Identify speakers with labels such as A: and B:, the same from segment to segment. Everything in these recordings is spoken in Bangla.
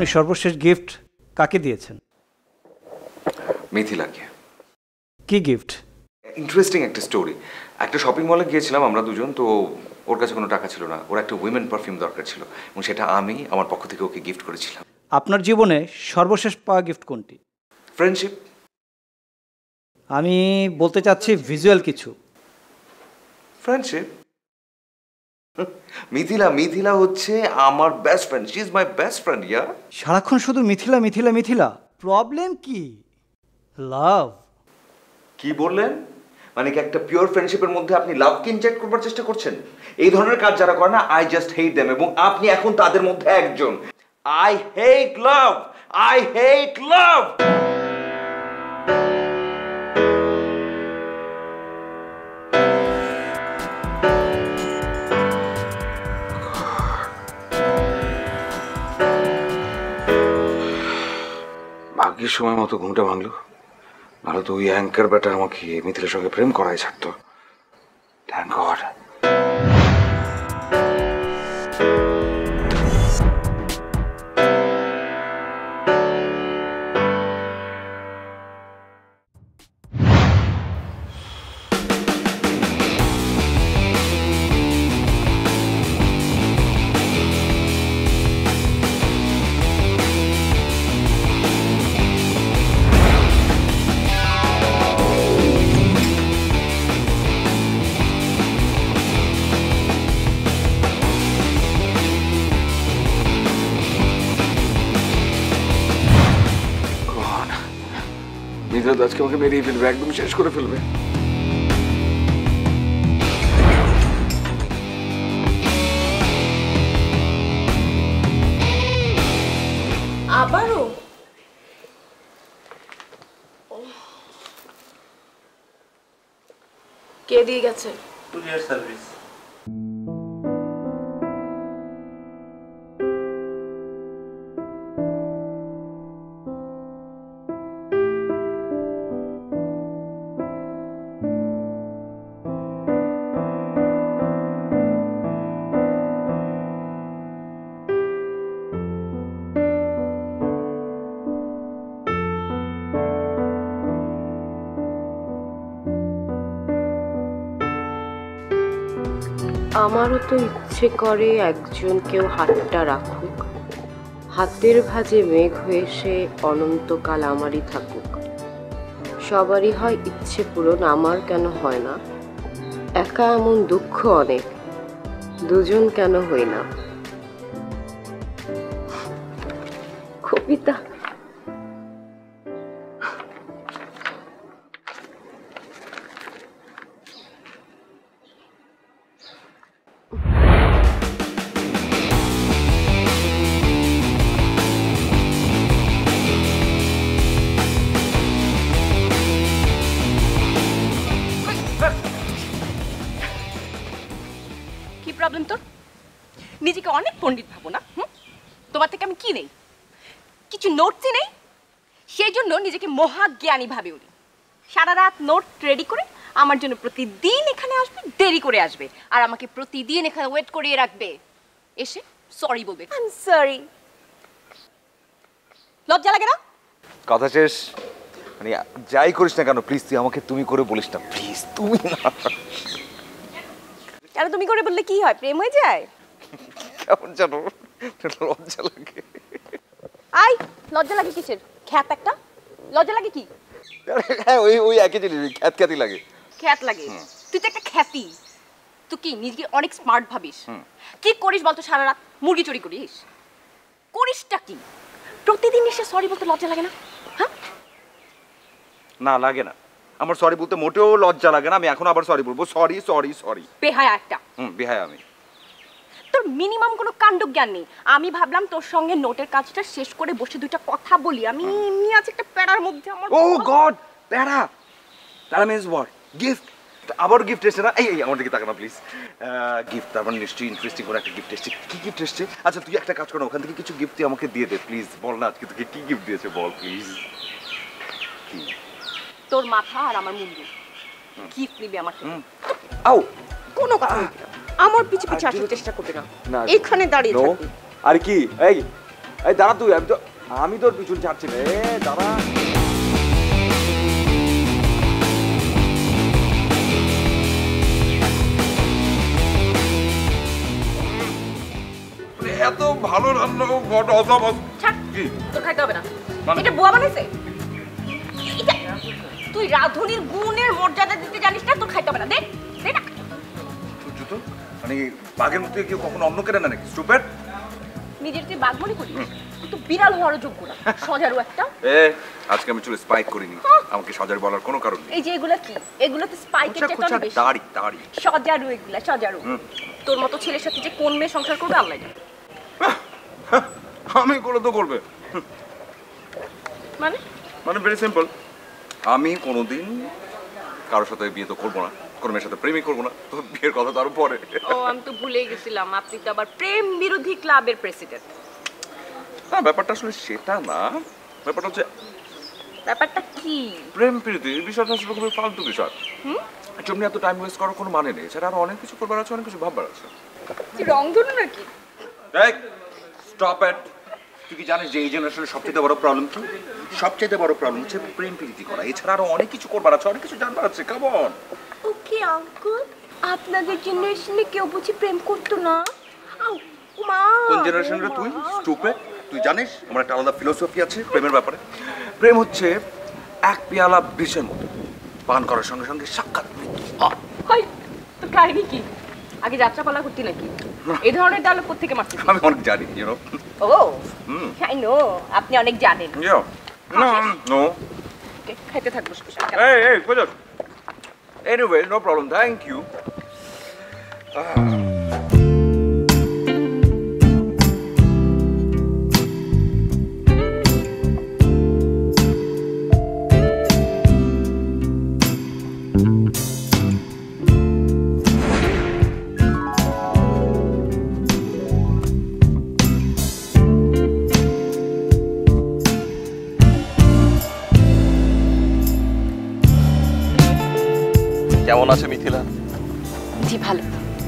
A: সর্বশেষ গিফট কাকে দিয়েছেন?
B: মিথিলাকে।
A: কি গিফট?
B: ইন্টারেস্টিং একটা স্টোরি। একটা শপিং মলে গিয়েছিলাম আমরা দুজন, তো ওর কাছে কোনো টাকা ছিল না, ওর একটা উইমেন পারফিউম দরকার ছিল এবং সেটা আমি আমার পক্ষ থেকে ওকে গিফট করেছিলাম।
A: আপনার জীবনে সর্বশেষ পাওয়া গিফট কোনটি?
B: ফ্রেন্ডশিপ।
A: আমি বলতে চাচ্ছি ভিজুয়াল কিছু।
B: ফ্রেন্ডশিপ। মিথিলা হচ্ছে আমার best friend, she is my best friend. Yeah
A: সারাক্ষণ শুধু মিথিলা মিথিলা মিথিলা, প্রবলেম কি? লাভ।
B: কি বললেন? মানে কি একটা পিওর ফ্রেন্ডশিপের মধ্যে আপনি লাভকে ইনজেক্ট করবার চেষ্টা করছেন? এই ধরনের কাজ যারা করে না, আই জাস্ট হেট দেম, এবং আপনি এখন তাদের মধ্যে একজন। I hate love, I hate love. ভাগ্যের সময় মতো ঘুমটা ভাঙলো, নাহলে তো ওই অ্যাঙ্কার ব্যাটা আমাকে মিথিলের সঙ্গে প্রেম করাই ছাড়তো। Thank god. মিথিলা আজকে আমাকে মেরিয়ে ফেলবে, একদম শেষ করে ফেলবে।
C: আবারও? কে দিয়ে গেছে?
D: Courier service.
C: আমারও তো ইচ্ছে করে একজন কেউ হাতটা রাখুক, হাতের ভাঁজে মেঘ হয়ে সে অনন্তকাল আমারই থাকুক। সবারই হয় ইচ্ছে পূরণ, আমার কেন হয় না? একা এমন দুঃখ অনেক, দুজন কেন হই না? কবিতা।
E: প্রবলেম তোর? নিজেকে অনেক পণ্ডিত ভাবো না? তোমার থেকে আমি কি নেই? কিছু নোটসই নেই, সেই জন্য নিজেকে মহাজ্ঞানী ভাবে উনি। সারা রাত নোট রেডি করে আমার জন্য প্রতিদিন এখানে আসবে, দেরি করে আসবে, আর আমাকে প্রতিদিন এখানে ওয়েট করিয়ে রাখবে। এসে সরি বলবে, আই এম সরি। লজ্জা লাগে না?
B: কথা শেষ। মানে যাই করিস না কেন, প্লিজ তুই আমাকে তুমি করে বলিস না, প্লিজ। তুমি না,
E: কেন তুমি করে বললে কি হয়? প্রেম হয়ে যায়?
B: কেমন জানো লজ্জা লাগে।
E: আই লজ্জা লাগে কিসের? খ্যাত একটা লজ্জা লাগে কি?
B: হ্যাঁ ওই ওই একই জিনিস, খ্যাতি লাগে।
E: খ্যাত লাগে? তুই তো একটা খ্যাতি। তুই কি নিজেকে অনেক স্মার্ট ভাবিস? কি করিস বলতো? সারা রাত মুরগি চুরি করিস? করিসটা কি? প্রতিদিন এসে সরি বলতে লজ্জা লাগে না? হ্যাঁ
B: না লাগে না, আমার সরি বলতে মোটেও লজ্জা লাগে না। আমি এখন আবার সরি বলবো, সরি সরি সরি।
E: বেহায়া একটা।
B: বেহায়া আমি।
E: তোর মিনিমাম কোনো কাণ্ডজ্ঞান নেই। আমি ভাবলাম তোর সঙ্গে নোটের কাজটা শেষ করে বসে দুইটা কথা বলি। আমি এমনি আছি একটা প্যারার মধ্যে। আমার
B: ও গড, প্যারা? প্যারা মিন্স হোয়াট? গিফট? আবার গিফট এসেছে না? এই আমার দিকে তাকানো প্লিজ। গিফট, তার মানে নিশ্চয়ই ইন্টারেস্টিং কোনো একটা গিফট এসেছে। কি গিফট এসেছে? আচ্ছা তুই একটা কাজ কর না, ওখান থেকে কিছু গিফট তুই আমাকে দিয়ে দে প্লিজ। বল না আজকে তোকে কি গিফট দিয়েছে, বল প্লিজ। কি?
E: তোর মাথা আর আমার মুন্ডু। গিফট নিবি আমার থেকে?
B: আও
E: কোনো কথা আমার পিছে পিছে আসার চেষ্টা করবি না, এখানে দাঁড়িয়ে থাকবি।
B: আর কি? এই এই দাঁড়া তুই, আমি তোর পিছন ছাড়ছি না। দাঁড়া। এত ভালো রান্না বড় অসাম।
E: ছাড়, তোর খাইতে হবে না। এটা বুয়া বানাইছে। তুই রাধুনির গুণের মর্যাদা দিতে জানিস না, তোর খাইতে হবে না। দেখ দে না।
B: জুতো মানে বাঘের মতো কেউ কখনো অন্য কেটে না নাকি? স্টুপিড।
E: নিজের তুই বাঘ মনে করিস? তুই তো বিড়াল হওয়ার যোগ্য না, সজারু একটা।
B: আজকে আমি চুলে স্পাইক করিনি, আমাকে সজারু বলার কোনো কারণ নেই।
E: এই যে এগুলা কি? এগুলো তো স্পাইকের চেয়ে বেশি।
B: দাড়ি
E: সজারু এগুলা, সজারু। তোর মতো ছেলের সাথে যে কোন মেয়ে সংসার করবে আল্লাহ জানে।
B: আমি করে তো করবে
E: মানে
B: মানে ভেরি সিম্পল। আমি কোনোদিন কারোর সাথে বিয়ে তো করবো না, কোনো মেয়ের সাথে প্রেমই করবো না। তো বিয়ের কথা তো আরো পরে।
E: ও আমি তো ভুলেই গেছিলাম, আপনি তো আবার প্রেম বিরোধী ক্লাবের প্রেসিডেন্ট।
B: না, ব্যাপারটা আসলে সেটা না। ব্যাপারটা হচ্ছে
E: ব্যাপারটা কি?
B: প্রেম প্রীতি বিষয়টা আসলে খুবই ফালতু বিষয়। জন্য এত টাইম ওয়েস্ট করার কোনো মানে নেই। এছাড়া আরো অনেক কিছু করবার আছে, অনেক কিছু ভাববার আছে।
E: রং ধরু নাকি?
B: Stop it. তুই কি জানিস যে এই জেনারেশনের সবচেয়ে বড় প্রবলেম কি? সবচেয়ে বড় প্রবলেম হচ্ছে প্রেম প্রীতি করা। এছাড়া আরো অনেক কিছু করবার আছে, অনেক কিছু জানবার আছে। Come on.
E: ওকে আঙ্কেল, আপনাদের জেনারেশনে কেউ বুঝি প্রেম করতো না? মা,
B: কোন জেনারেশনের তুই? স্টুপিড। তুই জানিস আমার একটা আলাদা ফিলোসফি আছে প্রেমের ব্যাপারে। প্রেম হচ্ছে এক পেয়ালা বিষের মতো, পান করার সঙ্গে সঙ্গে সাক্ষাৎ মৃত্যু।
E: হাই, তো কাহিনী কি? আগে যাত্রাপালা করতি নাকি? এই ধরনের ডায়লগ কোত্থেকে মারছিস?
B: আমি অনেক জানি, you know.
E: Oh I know, আপনি অনেক জানেন।
B: Yeah no no.
E: খাইতে থাকবো।
B: এই পড়ো। Anyway, no problem, thank you.
D: কেমন আছে মিথিলা?
E: জি ভালো।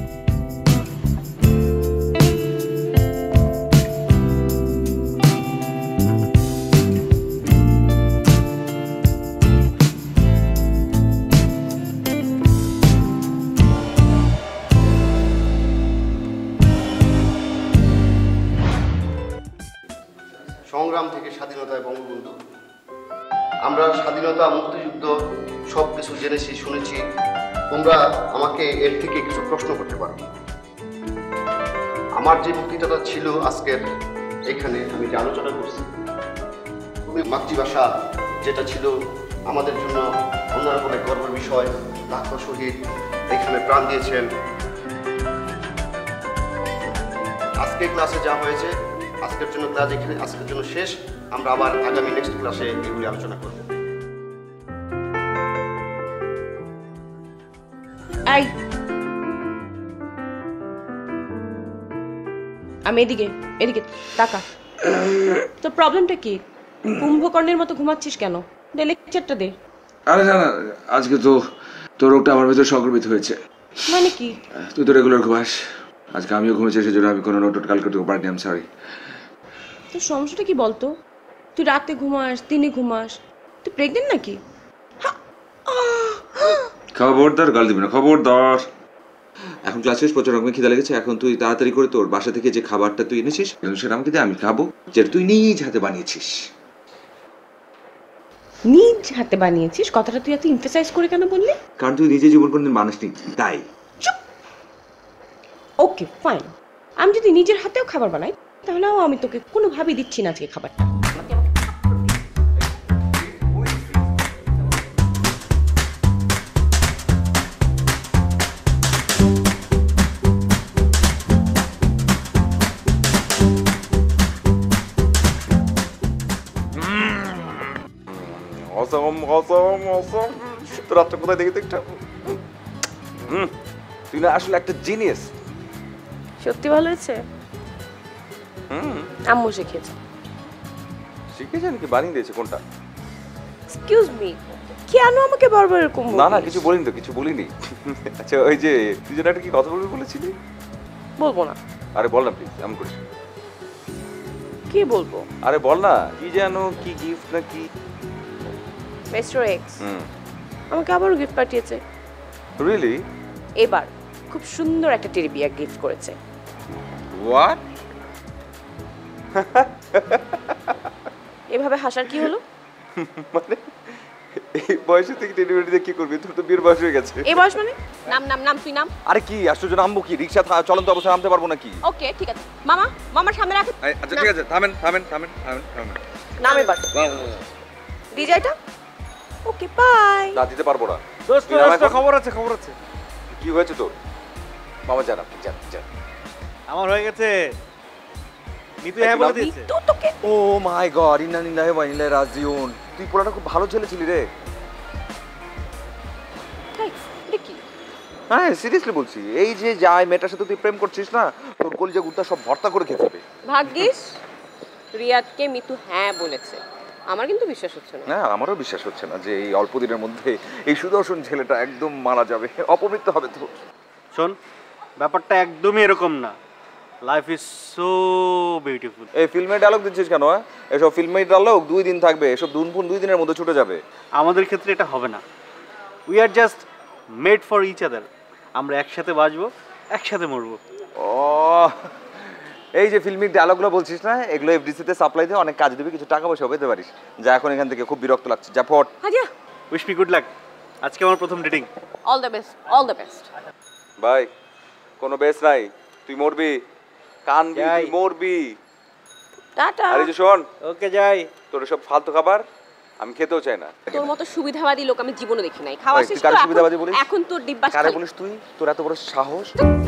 F: সংগ্রাম থেকে স্বাধীনতায় বঙ্গবন্ধু। আমরা স্বাধীনতা, মুক্তিযুদ্ধ সব কিছু জেনেছি, শুনেছি। তোমরা আমাকে এর থেকে কিছু প্রশ্ন করতে পারো। আমার যে বক্তৃতাটা ছিল আজকের এখানে, আমি যে আলোচনা করছি, তুমি মাতৃভাষা যেটা ছিল আমাদের জন্য অন্যরকম এক গর্বের বিষয়। লাখো শহীদ এখানে প্রাণ দিয়েছেন। আজকে ক্লাসে যা হয়েছে, আজকের জন্য ক্লাস এখানে, আজকের জন্য শেষ। আমরা আবার আগামী নেক্সট ক্লাসে এগুলি আলোচনা করব।
C: আই আমি এদিকে এদিকে তাকা। তোর প্রবলেমটা কি? কুম্ভকর্ণের মতো ঘুমাচ্ছিস কেন? দে লেকচারটা দে।
G: আরে না না, আজকে তো তোর রোগটা আমার ভেতর সংক্রমিত হয়েছে।
C: মানে কি?
G: তুই তো রেগুলার ঘুমাস, আজকে আমিও ঘুমেছি, সেজন্য আমি কোনো নোট কাল করতে পারিনি। আমি সরি।
C: তোর সমস্যাটা কি বলতো? তুই রাতে ঘুমাস, দিনে ঘুমাস। তুই প্রেগনেন্ট নাকি?
G: খবরদার গাল দিবি না, খবরদার। এখন ক্লাস শেষ, প্রচুর রকমের খিদা লেগেছে। এখন তুই তাড়াতাড়ি করে তোর বাসা থেকে যে খাবারটা তুই এনেছিস সেটা আমাকে দে, আমি খাবো, যেটা তুই নিজ হাতে বানিয়েছিস।
C: নিজ হাতে বানিয়েছিস কথাটা তুই এত এমফাসাইজ করে কেন বললি?
G: কারণ তুই নিজে জীবন কোনদিন মানুষনি, তাই।
C: ওকে ফাইন, আমি যদি নিজের হাতেও খাবার বানাই তাহলেও আমি তোকে কোনোভাবেই দিচ্ছি না আজকে খাবারটা।
B: রাত্রে কোথায় দেখি একটা তুই না আসলে একটা জিনিয়াস।
C: সত্যি ভালো হয়েছে? আম্মু শিখেছে।
B: শিখেছে নাকি বানিয়ে দিয়েছে? কোনটা?
C: এক্সকিউজ মি, কেন আমাকে বারবার এরকম বলিস?
B: না না, কিছু বলিনি তো, কিছু বলিনি। আচ্ছা ওই যে তুই যেন একটা কি কথা বলবি বলেছিলি?
C: বলবো না।
B: আরে বল না প্লিজ, এমন করিস।
C: কি বলবো?
G: আরে বল না, কি যেন কি গিফট না কি?
C: মিস্টার এক্স আমাকে আবারও গিফট পাঠিয়েছে।
G: রিয়েলি?
C: এবার খুব সুন্দর একটা টেডি বিয়ার গিফট করেছে।
G: হোয়াট?
C: এভাবে হাসার কি হলো?
G: মানে এই বয়সে থেকে টেডি বিয়ার দিয়ে কি করবি? তোর তো বিয়ের বয়স হয়ে গেছে।
C: এই বয়স মানে? নাম নাম নাম, তুই নাম।
G: আরে কি আশ্চর্য, নামবো কি? রিক্সা চলন্ত অবস্থায় নামতে পারবো নাকি?
C: ওকে ঠিক আছে, মামা মামার সামনে রাখ।
G: আচ্ছা ঠিক আছে, থামেন থামেন থামেন থামেন থামেন।
C: নাম এবার ডিজাইটা। Okay bye.
G: না দিতে পারবো না।
A: দোস্ত
G: তুই নাম এখন।
A: খবর আছে খবর আছে।
G: কি হয়েছে তোর? মামা জানা জান।
A: আমার হয়ে গেছে। মিতু হ্যাঁ বলে দিয়েছে।
C: তো তোকে
G: ও মাই গড, ইন্না লিল্লাহি ওয়া ইন্না ইলাইহি রাজিউন। তুই পোলাটা খুব ভালো ছেলে ছিলি রে।
C: দেখি।
G: হ্যাঁ সিরিয়াসলি বলছি, এই যে যাই মেয়েটার সাথে তুই প্রেম করছিস না, তোর কলিজা গুত্তা সব ভর্তা করে খেয়ে ফেলবে।
C: ভাগ্যিস রিয়াদকে মিতু হ্যাঁ বলেছে, আমার কিন্তু বিশ্বাস হচ্ছে না।
G: না আমারও বিশ্বাস হচ্ছে না যে এই অল্প দিনের মধ্যে এই সুদর্শন ছেলেটা একদম মারা যাবে, অপমৃত্যু হবে তো।
A: শোন, ব্যাপারটা একদমই এরকম না। Life is so beautiful.
G: এই ফিল্মে ডায়লগ দিচ্ছিস কেন? এসব ফিল্মে ডায়লগ 2 দিন থাকবে, এসব দুনফুন 2 দিনের মধ্যে ছুটে যাবে।
A: আমাদের ক্ষেত্রে এটা হবে না। We are just made for each other. আমরা একসাথে বাঁচবো, একসাথে মরবো।
G: ও এই যে ফিল্মিক ডায়লগগুলো বলছিস না, এগুলো এফডিসিতে সাপ্লাই দিয়ে অনেক কাজ দিবি, কিছু টাকা পয়সা পেতে পারিস। যা এখন এখান থেকে, খুব বিরক্ত লাগছে, যা ফট।
C: হাজিয়া
A: উইশ মি গুড লাক। আজকে আমার প্রথম dating.
C: All the best, all the best.
G: ভাই কোনো বেস নাই, তুই মরবি, কানবি,
A: যাই।
G: তুই মরবি।
C: টাটা।
G: আরে যে শোন,
A: ওকে যাই।
G: তোর সব ফালতু খাবার আমি খেতেও চাই না।
C: তোর মতো সুবিধাবাদী লোক আমি জীবনে দেখি নাই। খাওয়া
G: ওই, তুই
C: শেষ
G: কারে
C: তো,
G: সুবিধাবাদী বলিস?
C: এখন তোর ডিব্বা
G: কারে
C: খালি।
G: বলিস তুই? তোর এত বড় সাহস?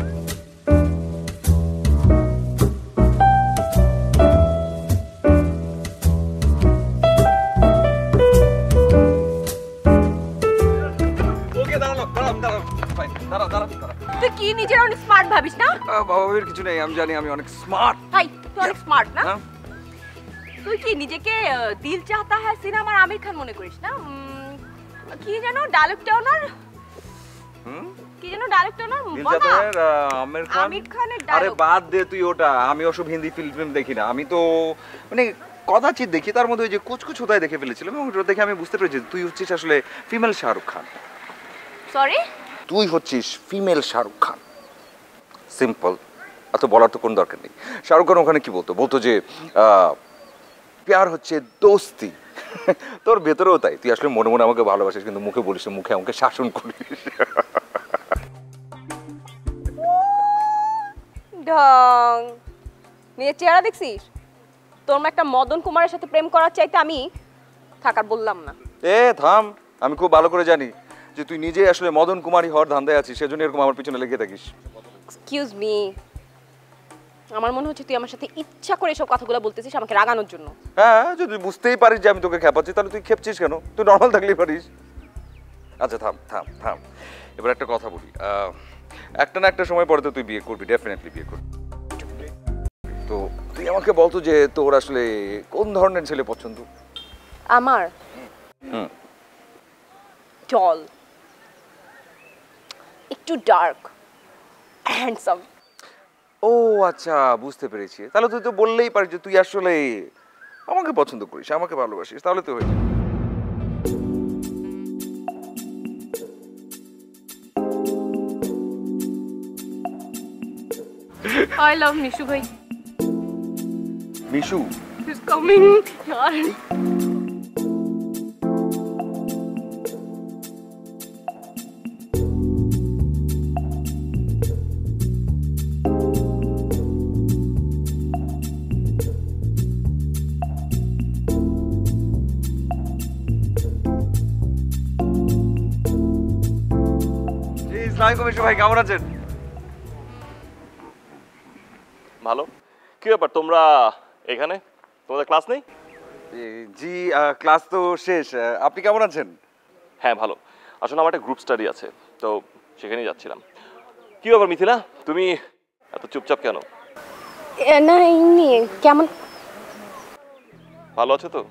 G: ওকে দাঁড়ানো, দাঁড়া।
E: তুই কি নিজের অনেক স্মার্ট ভাবিস না?
G: বাবার কিছু নেই, আমি জানি আমি অনেক স্মার্ট।
E: হাই, তুই অনেক স্মার্ট না?
G: হ্যাঁ।
E: তুই কি নিজেকে দিল চাহতা হ্যায় সিনেমার আমির খান মনে করিস না? কি যেন ডায়লগটা ওনার? কি যেন ডায়লগটা ওনার?
G: দিল
E: বল না।
G: চাহতার আমির খান।
E: আমির খানের
G: আরে
E: ডায়লগ।
G: বাদ দে তুই ওটা, আমি ওসব হিন্দি ফিল্ম দেখি না। আমি তো মানে কদাচিৎ দেখি, তার মধ্যে ওই যে কুচকুচ হোতায় দেখে ফেলেছিলাম এবং ওটা দেখে আমি বুঝতে পেরেছি তুই হচ্ছিস আসলে ফিমেল শাহরুখ খান।
E: সরি?
G: তুই হচ্ছিস ফিমেল শাহরুখ খান, সিম্পল। এত বলার তো কোনো দরকার নেই। শাহরুখ খান ওখানে কি বলতো যে প্যার হচ্ছে দোস্তি। তোর ভেতরেও তাই, তুই আসলে মনে মনে আমাকে ভালোবাসিস, কিন্তু মুখে বলিস না, মুখে আমাকে শাসন করিস।
E: ঢং। নিজের চেহারা দেখছিস? তোর মা একটা মদন কুমারের সাথে প্রেম করার চাইতে আমি থাকার বললাম না।
G: এ থাম, আমি খুব ভালো করে জানি যে তুই নিজে আসলে মদন কুমারী হওয়ার ধান্দায় আছিস, সেজন্য এরকম আমার পিছনে লেগে থাকিস।
E: এক্সকিউজ মি, আমার মনে হচ্ছে তুই আমার সাথে ইচ্ছা করে এসব কথাগুলো বলতেছিস আমাকে রাগানোর জন্য।
G: হ্যাঁ, যদি বুঝতেই পারিস যে আমি তোকে খেপাচ্ছি, তাহলে তুই খেপছিস কেন? তুই নর্মাল থাকলেই পারিস। আচ্ছা থাম। এবার একটা কথা বলি, একটা না একটা সময় পরে তো তুই বিয়ে করবি, ডেফিনেটলি বিয়ে করবি। তো তুই আমাকে বলতো যে তোর আসলে কোন ধরনের ছেলে পছন্দ?
E: আমার টল, একটু ডার্ক, হ্যান্ডসাম।
G: ও আচ্ছা, বুঝতে পেরেছি। তাহলে তুই তো বললেই পারিস যে তুই আসলে আমাকে পছন্দ করিস, আমাকে ভালোবাসিস, তাহলে তো হয়ে যাবে।
E: I love মিশু ভাই।
G: মিশু?
E: He's coming. यार।
G: আসসালামু মিশু ভাই, কেমন আছেন?
D: ভালো। কি ব্যাপার তোমরা এখানে? তোমাদের ক্লাস নেই?
G: জি, ক্লাস তো শেষ। আপনি কেমন আছেন?
D: হ্যাঁ ভালো। আসলে আমার একটা গ্রুপ স্টাডি আছে, তো সেখানেই যাচ্ছিলাম। কি ব্যাপার মিথিলা, তুমি এত চুপচাপ কেন?
C: না এমনি। কেমন?
D: ভালো আছো তো?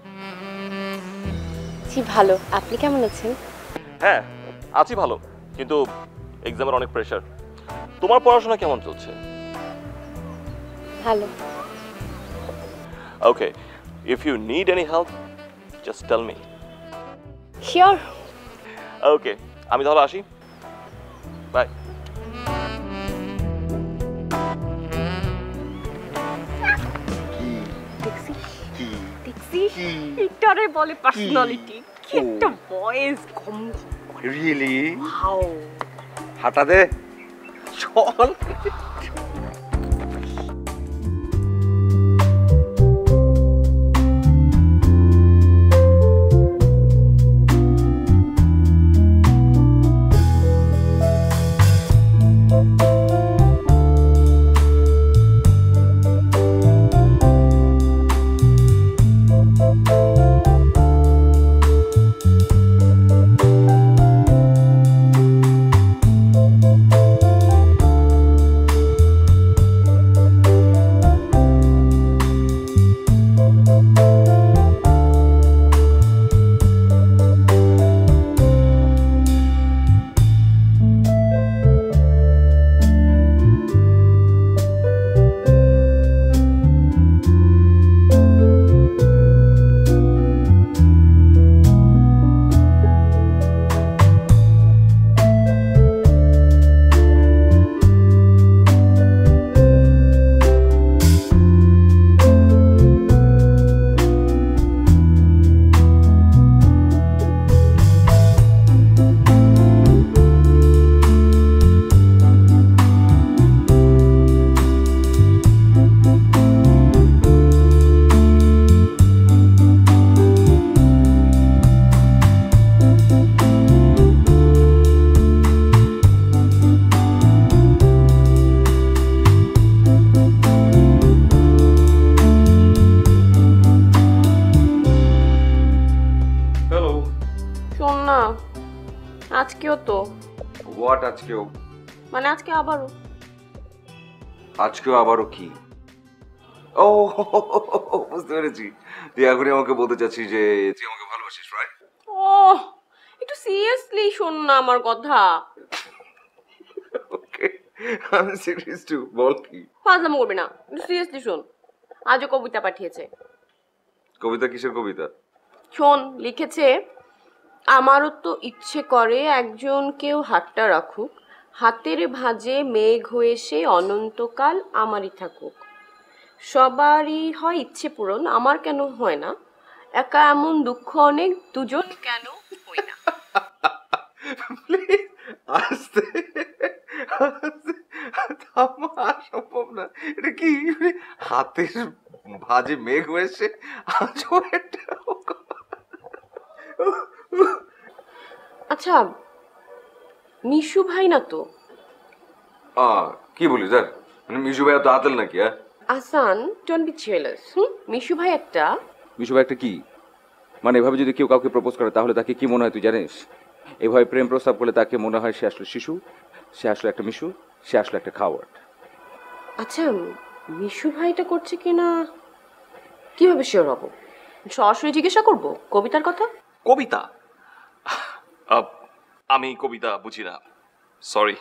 C: জি ভালো, আপনি কেমন আছেন?
D: হ্যাঁ আছি ভালো, কিন্তু এক্সামের অনেক প্রেশার। তোমার পড়াশোনা কেমন চলছে?
C: ভালো।
D: Okay, if you need any help just tell me.
E: Sure.
D: Okay, আমি তাহলে আসি, বাই।
E: দেখছিস এটারে বলে পার্সোনালিটি। কি একটা ভয়েস, ঘম
G: রিয়েলি
E: হাও।
G: হাঁটা দে,
A: চল।
C: আজকেও তো
G: হোয়াট আজকেও?
C: মানে আজকে আবারও
G: আবারও কি? ও বুঝতে পেরেছি, তুই এখনই আমাকে বলতে চাচ্ছিস যে তুই আমাকে ভালোবাসিস, রাইট?
C: ও একটু সিরিয়াসলি শোন না আমার কথা।
G: ওকে, আমি সিরিয়াস টু, বল কি?
C: ফাজলামো করবি না, একটু সিরিয়াসলি শোন। আজও কবিতা পাঠিয়েছে।
G: কবিতা? কিসের কবিতা?
C: শোন, লিখেছে, আমারও তো ইচ্ছে করে একজন কেউ হাতটা রাখুক, হাতের ভাঁজে মেঘ হয়ে সে অনন্তকাল আমারই থাকুক। সবারই হয় ইচ্ছে পূরণ, আমার কেন হয় না? একা এমন দুঃখ অনেক, দুজন কেন হই না?
G: আস্তে থামা, সম্ভব না। এটা কি? হাতের ভাঁজে মেঘ হয়েছে আজও একটা।
C: আচ্ছা, মিশু ভাই না তো?
G: কি বলি স্যার, মানে মিশু ভাই তো আতেল নাকি? হ্যাঁ
C: আসান, ডোন্ট বি জেলাস। মিশু ভাই একটা।
G: মিশু ভাই একটা কি? মানে এভাবে যদি কেউ কাউকে প্রপোজ করে তাহলে তাকে কি মনে হয় তুই জানিস? এভাবে প্রেম প্রস্তাব করলে তাকে মনে হয় সে আসলে শিশু, সে আসলে একটা মিশু, সে আসলে একটা খাওয়ার।
C: আচ্ছা, মিশু ভাইটা করছে কিনা কিভাবে শিওর হব? সরাসরি জিজ্ঞাসা করব কবিতার কথা।
D: কবিতা? আমি কবিতা বুঝি না, সরি।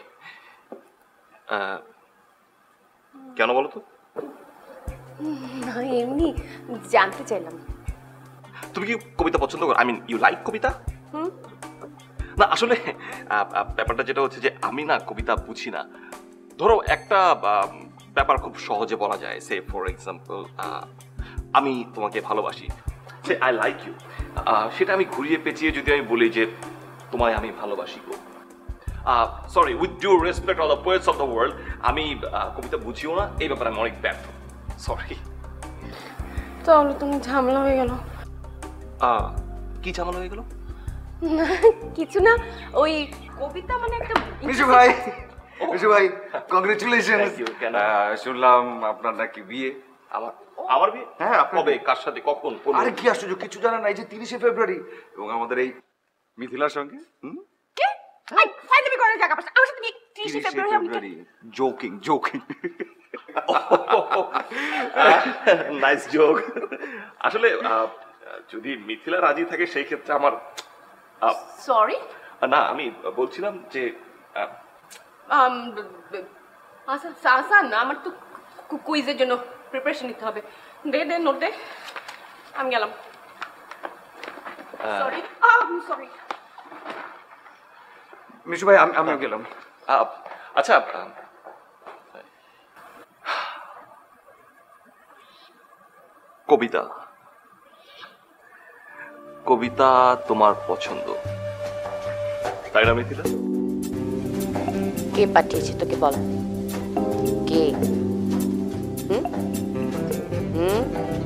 D: কেন বলো তো?
C: না, এমনি জানতে চাইলাম।
D: তুমি কি কবিতা পছন্দ করো? আই মিন ইউ লাইক কবিতা? না আসলে ব্যাপারটা যেটা হচ্ছে যে আমি না কবিতা বুঝি না। ধরো একটা ব্যাপার খুব সহজে বলা যায়, সে ফর এক্সাম্পল আমি তোমাকে ভালোবাসি, সে আই লাইক ইউ, সেটা আমি ঘুরিয়ে পেঁচিয়ে যদি আমি বলি যে তোমায় আমি ভালোবাসি গো, sorry, with due respect all the poets of the world, আমি কবিতা বুঝিও না, এই ব্যাপারে আমি অনেক ব্যর্থ, সরি।
C: তাহলে তুমি ঝামেলা হয়ে গেল।
D: কি ঝামেলা হয়ে গেল?
C: কিছু না, ওই কবিতা মানে একটা।
G: মিশু ভাই, মিশু ভাই, কংগ্রেচুলেশন।
D: Thank you, কেন?
G: শুনলাম আপনার নাকি বিয়ে।
D: আমার বিয়ে?
G: হ্যাঁ, আপনার
D: কবে, কার সাথে, কখন?
G: আরে কি আশ্চর্য, কিছু জানা নাই যে 30শে ফেব্রুয়ারি, এবং আমাদের এই মিথিলার সঙ্গে।
E: কি আই ফাইনালি করে জায়গা পাস আমার সাথে 30 February.
G: Joking joking.
D: Nice joke. আসলে যদি মিথিলা রাজি থাকে সেই ক্ষেত্রে আমার
E: সরি।
D: না, আমি বলছিলাম যে
C: আসান, আমার তো কুইজের জন্য প্রিপারেশন নিতে হবে।
E: দে দে নোট দে, আমি গেলাম। Sorry sorry.
B: মিশু ভাই আমিও গেলাম।
D: আচ্ছা, কবিতা, কবিতা তোমার পছন্দ, তাই না মিথিলা?
C: কে পাঠিয়েছে তোকে বল? কে? হুম হুম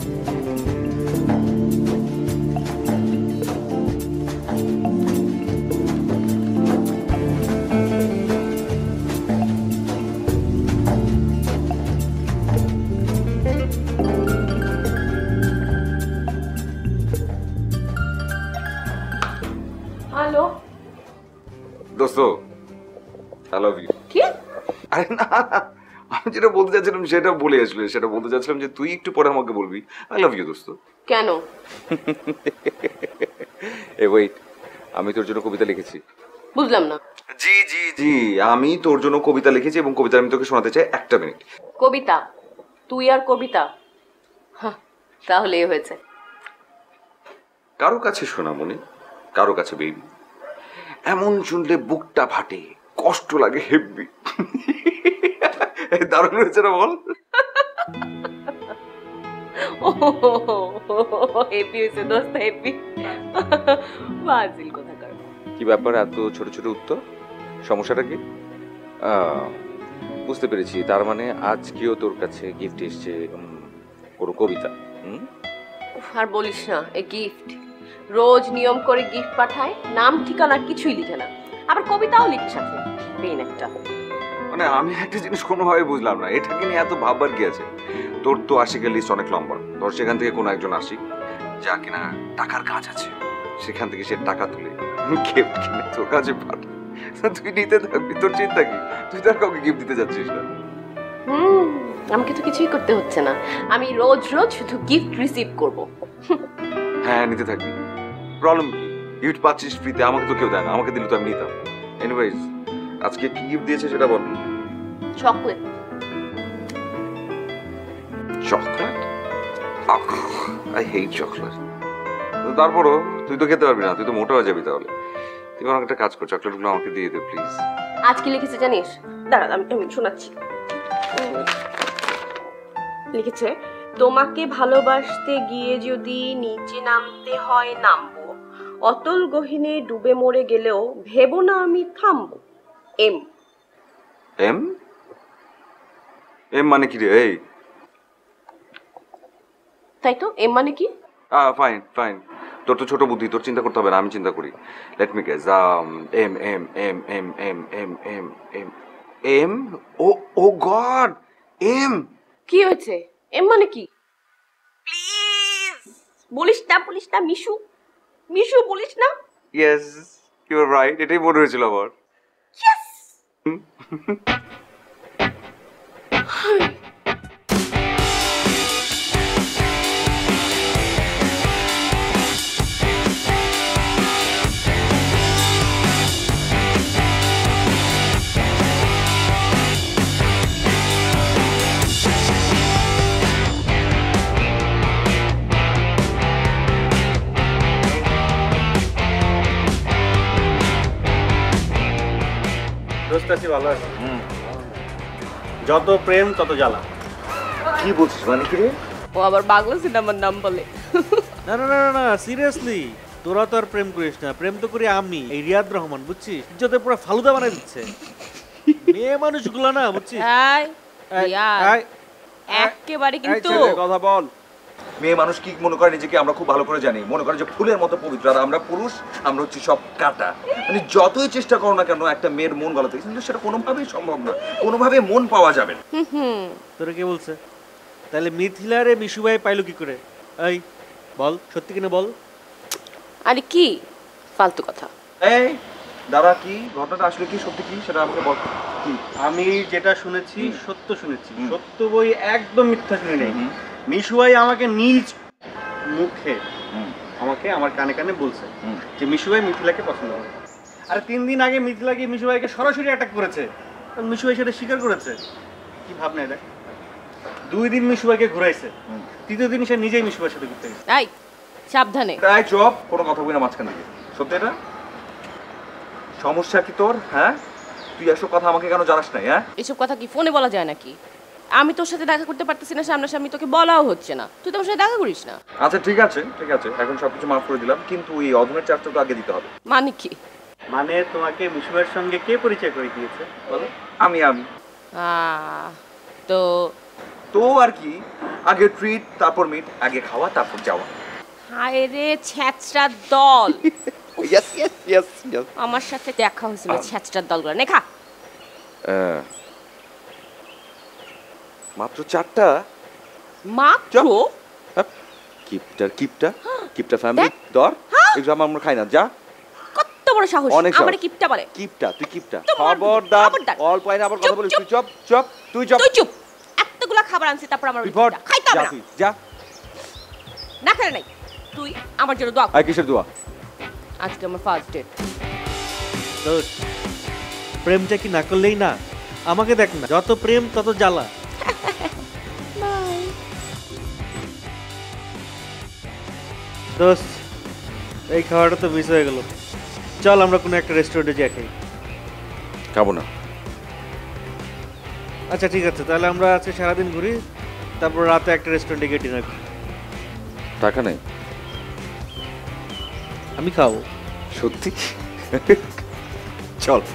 C: হ্যালো
G: দোস্ত, আই লাভ ইউ।
C: কি?
G: আরে না, আমি যেটা বলতে চাচ্ছিলাম সেটা বলে আসলে, সেটা বলতে চাচ্ছিলাম যে তুই একটু পরে আমাকে বলবি আই লাভ ইউ দোস্ত।
C: কেন?
G: এ ওয়েট, আমি তোর জন্য কবিতা লিখেছি।
C: বুঝলাম না।
G: জি জি জি, আমি তোর জন্য কবিতা লিখেছি এবং কবিতা আমি তোকে শোনাতে চাই, 1 মিনিট।
C: কবিতা? তুই আর কবিতা? হাহ, তাহলে এ হয়েছে।
G: কারো কাছে শোনামনি, কারো কাছে বেবি, এমন শুনলে বুকটা ফাটে, কষ্ট লাগে হেব্বি। দারুণ হয়েছে না বল?
C: হেপি হয়েছে দোস্ত, হেপি। বাজিল কোথাকার।
G: কি ব্যাপার, এত ছোট ছোট উত্তর? সমস্যাটা কি? বুঝতে পেরেছি, তার মানে আজকেও তোর কাছে গিফট এসছে, কোনো কবিতা?
C: আর বলিস না, এ গিফট রোজ নিয়ম করে গিফট পাঠায়, নাম ঠিকানা কিছুই লিখে না, আবার কবিতাও লিখে সাথে। পেন একটা।
G: মানে আমি একটা জিনিস কোনোভাবে বুঝলাম না, এটাকে নিয়ে এত ভাববার কি আছে? তোর তো আশিকের লিস্ট অনেক লম্বা, ধর সেখান থেকে কোনো একজন আশিক যা কিনা টাকার কাজ আছে, সেখান থেকে সে টাকা তুলে গিফট কিনে তোর কাছে পাঠায়, তুই নিতে থাকবি, তোর চিন্তা কি? তুই তো আর কাউকে গিফট দিতে যাচ্ছিস না।
C: আমাকে তো কিছুই করতে হচ্ছে না, আমি রোজ রোজ শুধু গিফট রিসিভ করব।
G: হ্যাঁ, নিতে থাকবি, প্রবলেম কি? গিফট পাচ্ছিস ফ্রিতে, আমাকে তো কেউ দেয় না, আমাকে দিলে তো আমি নিতাম। এনিওয়েজ, আজকে কি গিফট দিয়েছে সেটা বল।
C: Chocolate.
G: Chocolate? I hate chocolate. তারপরও তুই তো খেতে পারবি না, তুই তো মোটা হয়ে যাবি তাহলে। তুই আমার একটা কাজ কর, চকলেটগুলো আমাকে দিয়ে দে প্লিজ।
C: আজ কি লিখেছে জানিস? দাঁড়া আমি শোনাচ্ছি। লিখেছে, তোমাকে ভালোবাসতে গিয়ে যদি নিচে নামতে হয় নামবো, অতল গহীনে ডুবে মরে গেলেও ভেবো না আমি থামবো। এম।
G: এম? এম মানে কি রে? এই
C: তাই তো, এম মানে কি?
G: ফাইন ফাইন, তোর তো ছোট বুদ্ধি, তোর চিন্তা করতে হবে না, আমি চিন্তা করি। Let me guess, um um um um um um um um um oh oh god, um.
C: কি হয়েছে? এম মানে কি? প্লিজ বলিস না মিশু, মিশু বলিস না।
G: ইয়েস, ইউ আর রাইট, এটাই মনে হয়েছিল আমার।
C: ইয়েস।
A: দোস্ত আছি, ভালো আছি। যত প্রেম তত জ্বালা।
B: কি বলছিস, মানে কি রে?
E: ও আবার বাংলা সিনেমার নাম বলে।
A: না না না না, সিরিয়াসলি তোরা তো আর প্রেম করিস না, প্রেম তো করি আমি, এই রিয়াদ রহমান, বুঝছিস? ইজ্জতে পুরো ফালুদা বানাই দিচ্ছে মেয়ে মানুষগুলো না, বুঝছিস?
E: একেবারে কিন্তু
B: কথা বল। মেয়ে মানুষ কি মনে করে নিজেকে আমরা খুব ভালো করে জানি, মনে করে যে ফুলের মতো পবিত্র, আর আমরা পুরুষ, আমরা হচ্ছে সব কাটা। মানে যতই চেষ্টা করো না কেন একটা মেয়ের মন গলাতে, কিন্তু সেটা কোনোভাবেই সম্ভব না, কোনোভাবে মন পাওয়া যাবে না।
A: তোরা কে বলছে? তাহলে মিথিলারে মিশু ভাই পাইলো কি করে? এই বল, সত্যি কিনা বল।
C: আরে কি ফালতু কথা।
B: এই দাদা, কি ঘটনাটা আসলে কি, সত্যি কি সেটা আমাকে বল।
A: আমি যেটা শুনেছি সত্য শুনেছি, সত্য বই একদম মিথ্যা শুনি নেই। মিশু ভাই আমাকে নিজ মুখে আমাকে আমার কানে কানে বলছে যে মিশু ভাই মিথিলাকে পছন্দ করে। আর 3 দিন আগে মিথিলাকে মিশু ভাইকে সরাসরি অ্যাটাক করেছে, মিশু ভাই সেটা স্বীকার করেছে। কি ভাবনা এটা? 2 দিন মিশুভাইকে ঘুরাইছে, তৃতীয় দিন সে নিজেই মিশুভাইয়ের সাথে ঘুরতে গেছে।
E: এই সাবধানে।
B: তাই চপ, কোনো কথা বলি না মাঝখান থেকে। সত্যি এটা সমস্যা কি তোর? হ্যাঁ, তুই এসব কথা আমাকে কেন জানাস নাই? হ্যাঁ,
E: এসব কথা কি ফোনে বলা যায় নাকি? আমি তোর সাথে দেখা করতে পারতেছি না, সামনাসামনি তোকে বলাও হচ্ছে না, তুই তোমার সাথে দেখা করিস না।
B: আচ্ছা ঠিক আছে, এখন সবকিছু মাফ করে দিলাম, কিন্তু ওই অধমের চার্জটা তো আগে দিতে হবে।
E: মানে কি?
A: মানে তোমাকে মিশুভাইয়ের সঙ্গে কে পরিচয় করে দিয়েছে বলো?
B: আমি
E: তো
B: তো আর কি, আগে ট্রিট, তারপর মিট, আগে খাওয়া তারপর যাওয়া।
E: হায় রে ছ্যাচড়ার দল।
B: Yes yes yes yes.
E: আমার সাথে দেখা হয়েছিল ছ্যাচড়ার দলগুলো। নে খা।
B: মাত্র 4টা?
E: মাত্র?
B: কিপটা ফ্যামিলি দর এগুলো আমরা খাই না। যা,
E: কত বড় সাহস আমারে কিপটা বলে?
B: তুই কিপটা।
E: খবরদার।
B: অল পাইন আবার কথা বলিস। তুই চুপ।
E: তুই চুপ। এতগুলা খাবার আনছি তারপর আমার খাইতে হবে না।
B: যা
E: না খেলে নাই। তুই আমার জন্য দোয়া কর।
B: আর কিসের দোয়া?
E: আজকে আমার ফার্স্ট ডেট।
A: দোস্ত, প্রেমটা কি না করলেই না? আমাকে দেখ না, যত প্রেম তত জ্বালা। দোস্ত, এই খাওয়াটা তো মিস হয়ে গেল। চল আমরা কোনো একটা রেস্টুরেন্টে যাই খাই।
B: খাবো না।
A: আচ্ছা ঠিক আছে, তাহলে আমরা আজকে সারাদিন ঘুরি, তারপর রাতে একটা রেস্টুরেন্টে গিয়ে ডিনার করি।
B: টাকা নেই।
A: আমি খাবো।
B: সত্যি? চল।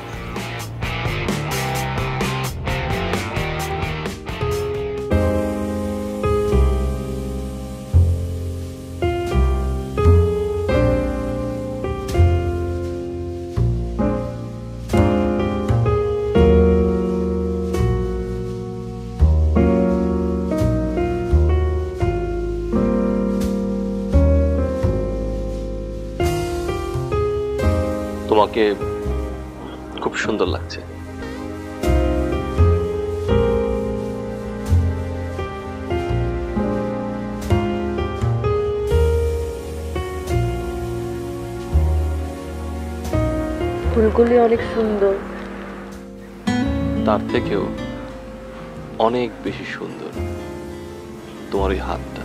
D: তোমাকে খুব সুন্দর লাগছে।
C: ফুলগুলি অনেক সুন্দর।
D: তার থেকেও অনেক বেশি সুন্দর তোমার ওই হাতটা,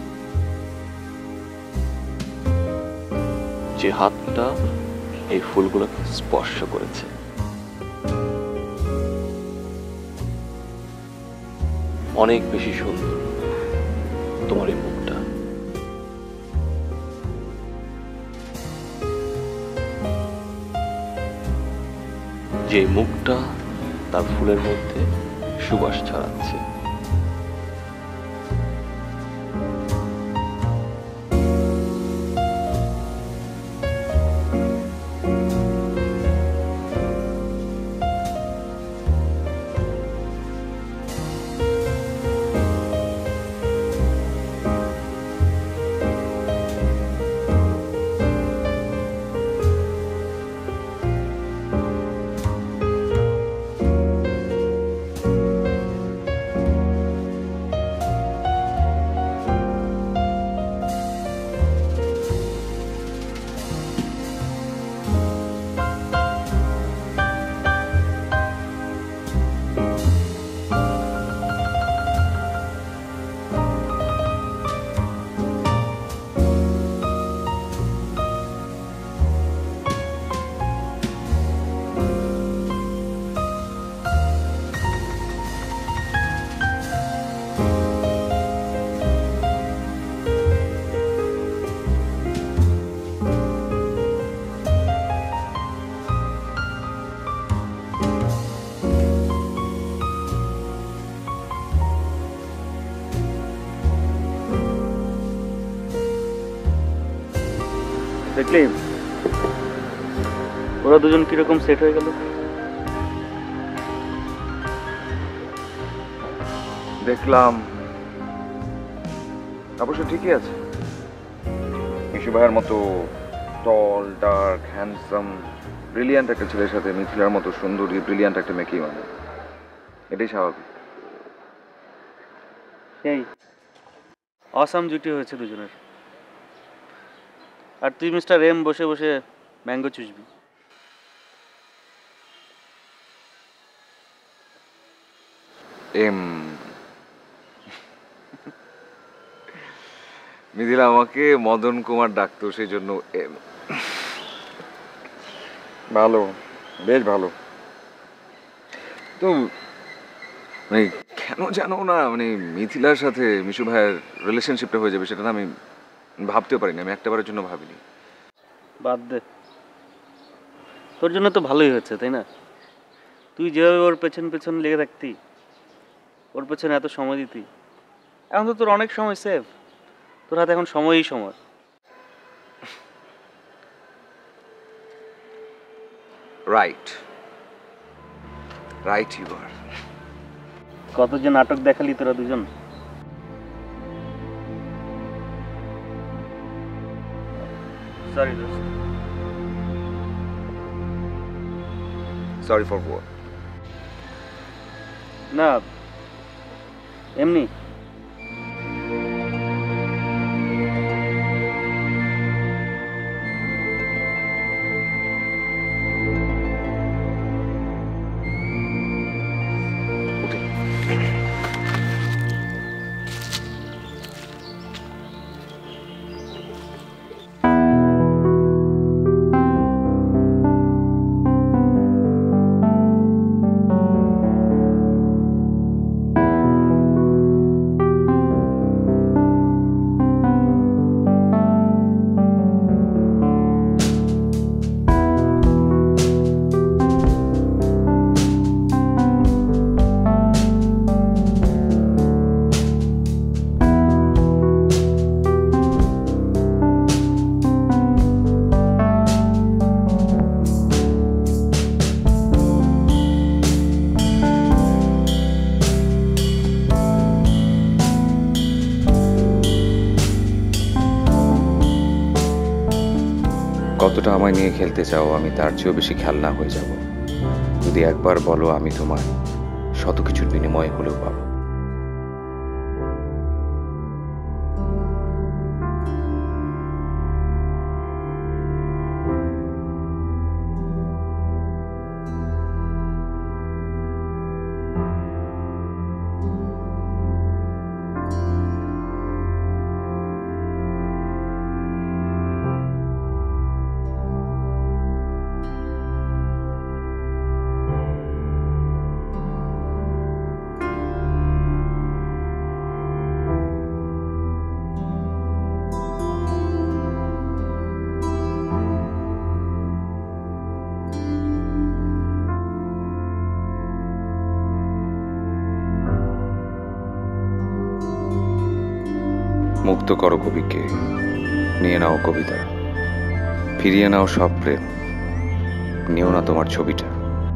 D: যে হাতটা এই ফুলগুলোকে স্পর্শ করেছে। অনেক বেশি সুন্দর তোমার এই মুখটা, যে মুখটা তার ফুলের মধ্যে সুবাস ছড়াচ্ছে।
A: দেখলি ওরা দুজন কিরকম সেট হয়ে গেল?
B: দেখলাম অবশ্য ঠিকই আছে। মিশু ভাইয়ের মতো টল, ডার্ক, হ্যান্ডসাম, ব্রিলিয়ান্ট একটা ছেলের সাথে মিথিলার মতো সুন্দরী, ব্রিলিয়ান্ট একটা মেয়েকেই মানে, এটাই স্বাভাবিক।
A: সেই অসাম জুটি হয়েছে দুজনের। আর তুই মিস্টার এম বসে বসে ম্যাঙ্গো চুষবি।
B: এম
G: মিথিলা আমাকে মদন কুমার ডাকতো, সেই জন্য ভালো, বেশ ভালো। তো মানে কেন জানো না, মানে মিথিলার সাথে মিশু ভাইয়ের রিলেশনশিপটা হয়ে যাবে সেটা না আমি ভাবতেও পারিনি, আমি একটাবারের জন্য ভাবিনি।
A: বাদ দে, তোর জন্য তো ভালোই হচ্ছে তাই না? তুই যেভাবে ওর পেছন পেছন লেগে থাকতি, ওর পেছনে এত সময় দিতি, এখন তো তোর অনেক সময় সেভ, তোর হাতে এখন সময়ই সময়।
G: Right right you are.
A: কত যে নাটক দেখালি তোরা দুজন। সরি দোস্ত।
G: Sorry for what?
A: না এমনি।
G: কতটা আমায় নিয়ে খেলতে চাও আমি তার চেয়েও বেশি খেলনা হয়ে যাব যদি একবার বলো আমি তোমার শত কিছুর বিনিময়ে হলেও পাবো। মুক্ত করো কবিকে, নিয়ে নাও কবিতা, ফিরিয়ে নাও সব প্রেম, নিও না তোমার ছবিটা।